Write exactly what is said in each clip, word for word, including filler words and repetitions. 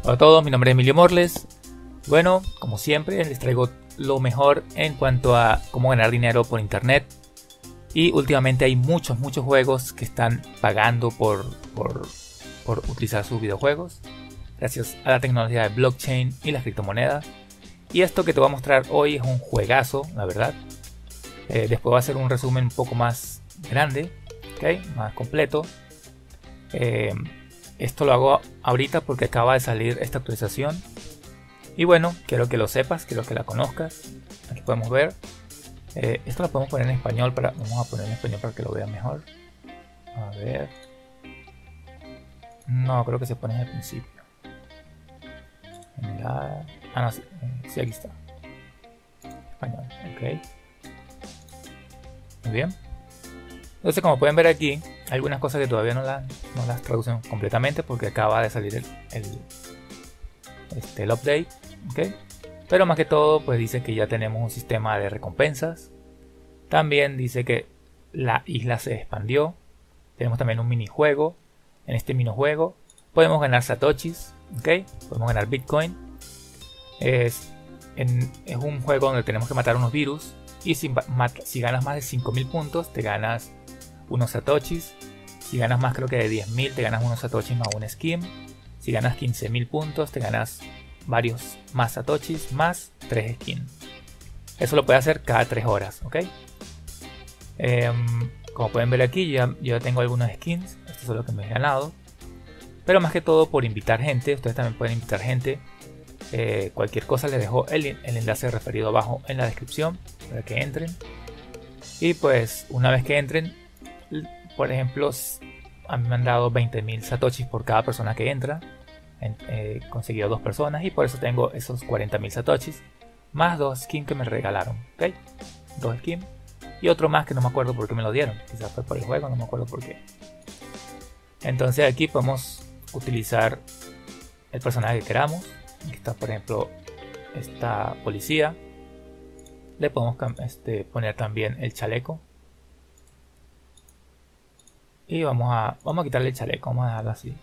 Hola a todos, mi nombre es Emilio Morles. Bueno, como siempre, les traigo lo mejor en cuanto a cómo ganar dinero por internet. Y últimamente hay muchos, muchos juegos que están pagando por, por, por utilizar sus videojuegos, gracias a la tecnología de blockchain y las criptomonedas. Y esto que te voy a mostrar hoy es un juegazo, la verdad. Eh, después voy a hacer un resumen un poco más grande, ¿okay? Más completo. Eh, esto lo hago ahorita porque acaba de salir esta actualización. Y bueno, quiero que lo sepas, quiero que la conozcas. Aquí podemos ver. Eh, esto lo podemos poner en español, para, vamos a poner en español para que lo vean mejor. A ver. No, creo que se pone al principio. En la... Ah, no, sí, sí, aquí está. Español, ok. Muy bien. Entonces, como pueden ver aquí, hay algunas cosas que todavía no, la, no las traducen completamente porque acaba de salir el, el, este, el update, ¿okay? Pero más que todo, pues dice que ya tenemos un sistema de recompensas. También dice que la isla se expandió. Tenemos también un minijuego. En este minijuego podemos ganar satoshis, ¿okay? Podemos ganar bitcoin. Es, en, es un juego donde tenemos que matar unos virus. Y si, si ganas más de cinco mil puntos, te ganas unos satoshis. Si ganas más, creo que de diez mil, te ganas unos satoshis más un skin. Si ganas quince mil puntos, te ganas varios más satoshis más tres skins. Eso lo puedes hacer cada tres horas, ¿ok? Eh, como pueden ver aquí, ya, yo ya tengo algunos skins. Esto es lo que me he ganado. Pero más que todo por invitar gente. Ustedes también pueden invitar gente. Eh, cualquier cosa les dejo el, el enlace referido abajo en la descripción para que entren. Y pues una vez que entren, por ejemplo, a mí me han dado veinte mil satoshis por cada persona que entra. He eh, conseguido dos personas y por eso tengo esos cuarenta mil satoshis más dos skins que me regalaron, ¿ok? Dos skins y otro más que no me acuerdo por qué me lo dieron. Quizás fue por el juego, no me acuerdo por qué. Entonces aquí podemos utilizar el personaje que queramos. Aquí está, por ejemplo, esta policía. Le podemos este, poner también el chaleco. Y vamos a, vamos a quitarle el chaleco, vamos a dejarlo así.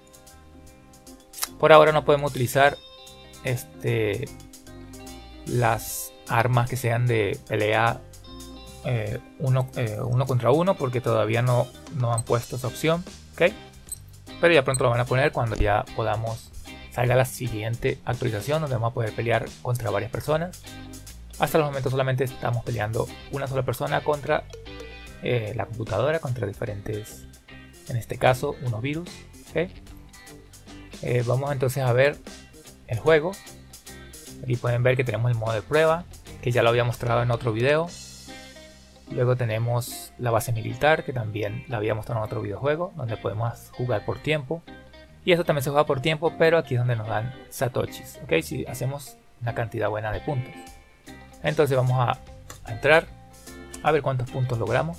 Por ahora no podemos utilizar este, las armas que sean de pelea eh, uno, eh, uno contra uno, porque todavía no, no han puesto esa opción, ¿okay? Pero ya pronto lo van a poner cuando ya podamos, salga la siguiente actualización donde vamos a poder pelear contra varias personas. Hasta el momento solamente estamos peleando una sola persona contra eh, la computadora, contra diferentes, en este caso, unos virus, ¿okay? Eh, vamos entonces a ver el juego. Aquí pueden ver que tenemos el modo de prueba, que ya lo había mostrado en otro video. Luego tenemos la base militar, que también la había mostrado en otro videojuego, donde podemos jugar por tiempo. Y esto también se juega por tiempo, pero aquí es donde nos dan satoshis, ¿okay? Si hacemos una cantidad buena de puntos. Entonces vamos a, a entrar, a ver cuántos puntos logramos.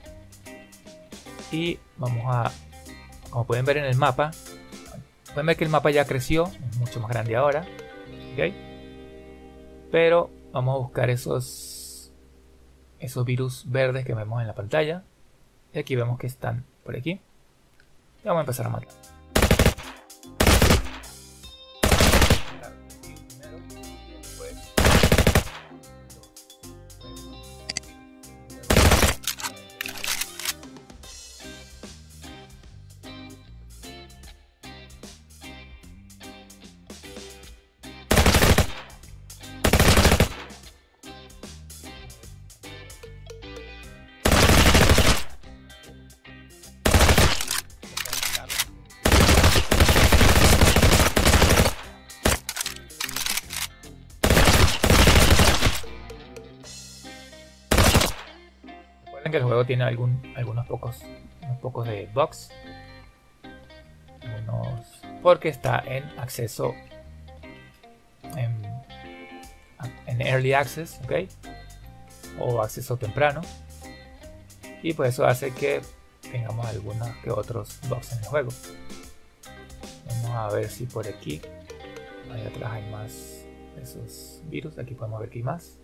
Y vamos a, como pueden ver en el mapa, pueden ver que el mapa ya creció, es mucho más grande ahora, ¿okay? Pero vamos a buscar esos, esos virus verdes que vemos en la pantalla. Y aquí vemos que están por aquí. Y vamos a empezar a matar. Que el juego tiene algún, algunos pocos unos pocos de bugs, algunos, porque está en acceso en, en early access, ¿okay? O acceso temprano, y pues eso hace que tengamos algunos que otros bugs en el juego. Vamos a ver si por aquí, ahí atrás hay más de esos virus. Aquí podemos ver que hay más.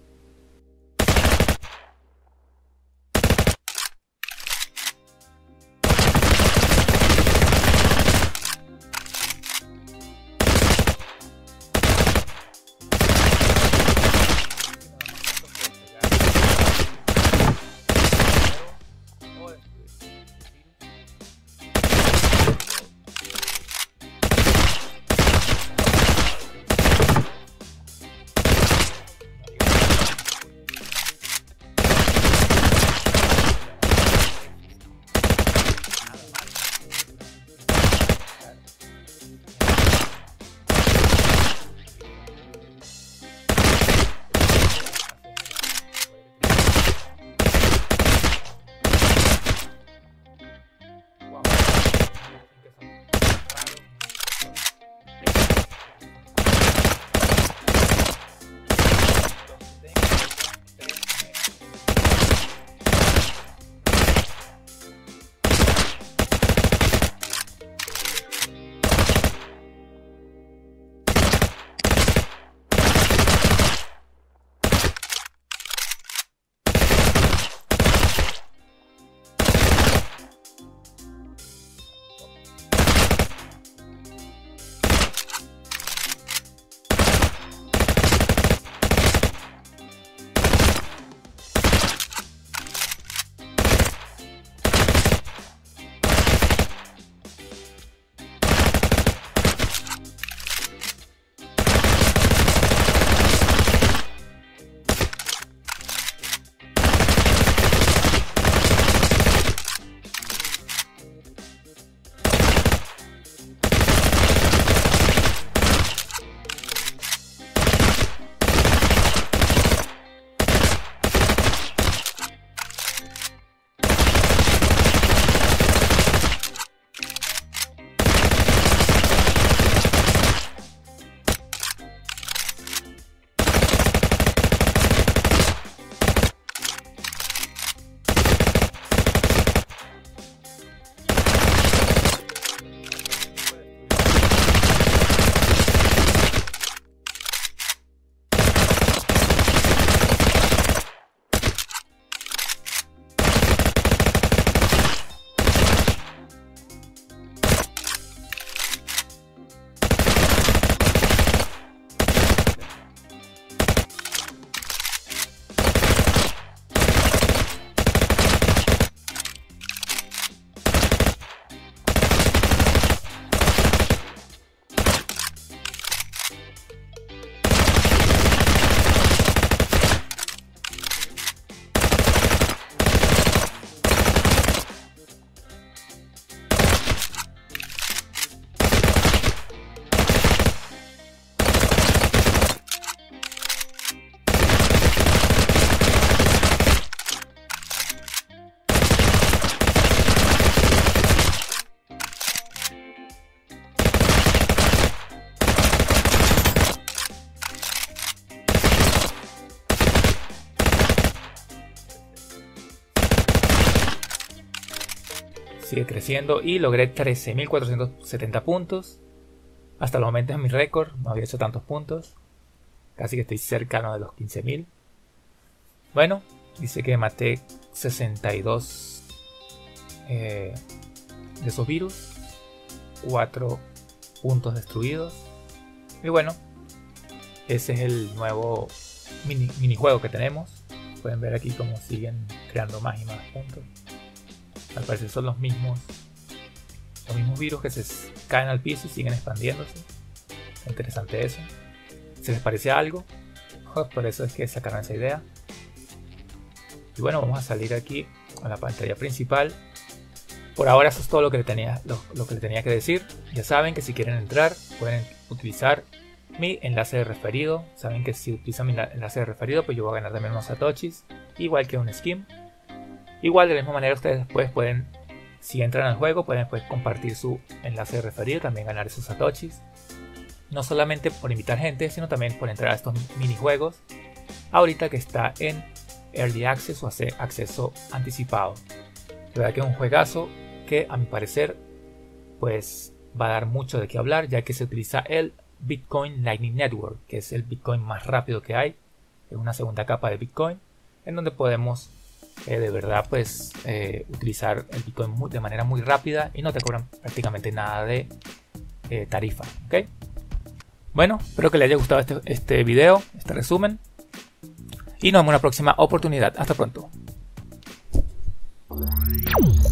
sigue creciendo y logré trece mil cuatrocientos setenta puntos. Hasta el momento es mi récord, no había hecho tantos puntos. Casi que estoy cercano de los quince mil. Bueno, dice que maté sesenta y dos eh, de esos virus. cuatro puntos destruidos. Y bueno, ese es el nuevo mini, minijuego que tenemos. Pueden ver aquí cómo siguen creando más y más puntos. Al parecer son los mismos los mismos virus que se caen al piso y siguen expandiéndose. Interesante eso. ¿Se les parece algo? Por eso es que sacaron esa idea. Y bueno, vamos a salir aquí a la pantalla principal. Por ahora eso es todo lo que le tenía, lo, lo que le tenía que decir. Ya saben que si quieren entrar pueden utilizar mi enlace de referido. Saben que si utilizan mi enlace de referido pues yo voy a ganar también unos satoshis, igual que un skin. Igual de la misma manera ustedes después pueden, si entran al juego, pueden después compartir su enlace de referido, también ganar esos satoshis. No solamente por invitar gente, sino también por entrar a estos minijuegos. Ahorita que está en Early Access o hacer acceso anticipado. De verdad que es un juegazo que a mi parecer pues va a dar mucho de qué hablar, ya que se utiliza el Bitcoin Lightning Network, que es el Bitcoin más rápido que hay. Es una segunda capa de Bitcoin en donde podemos eh, de verdad pues eh, utilizar el Bitcoin muy, de manera muy rápida y no te cobran prácticamente nada de eh, tarifa, ¿ok? Bueno, espero que les haya gustado este, este video, este resumen, y nos vemos en una próxima oportunidad. Hasta pronto.